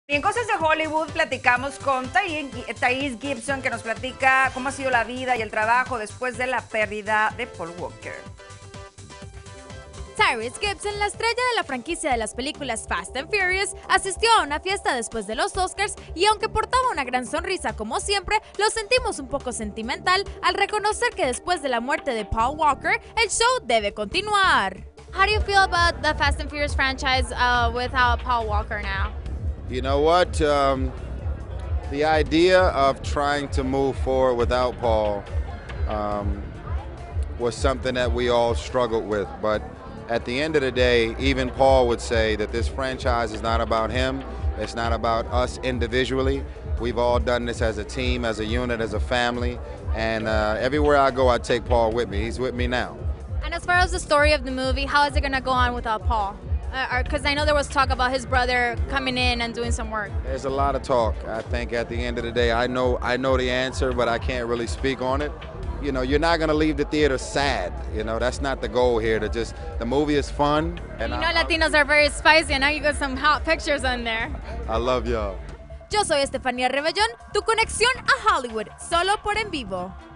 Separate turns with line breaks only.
Y en Cosas de Hollywood platicamos con Thais Gibson, que nos platica cómo ha sido la vida y el trabajo después de la pérdida de Paul Walker.
Tyrese Gibson, la estrella de la franquicia de las películas Fast and Furious, asistió a una fiesta después de los Oscars y aunque portaba una gran sonrisa como siempre, lo sentimos un poco sentimental al reconocer que después de la muerte de Paul Walker, el show debe continuar. How do you feel about the Fast and Furious franchise without Paul Walker now?
You know what? The idea of trying to move forward without Paul was something that we all struggled with. But at the end of the day, even Paul would say that this franchise is not about him. It's not about us individually. We've all done this as a team, as a unit, as a family. And everywhere I go, I take Paul with me. He's with me now.
And as far as the story of the movie, how is it going to go on without Paul? Because I know there was talk about his brother coming in and doing some work.
There's a lot of talk. I think at the end of the day, I know the answer, but I can't really speak on it. You know, you're not going to leave the theater sad. You know, that's not the goal here. The movie is fun. And
you know, Latinos are very spicy, and now you got some hot pictures on there.
I love y'all.
Yo soy Estefanía Rebellón, tu conexión a Hollywood, solo por En Vivo.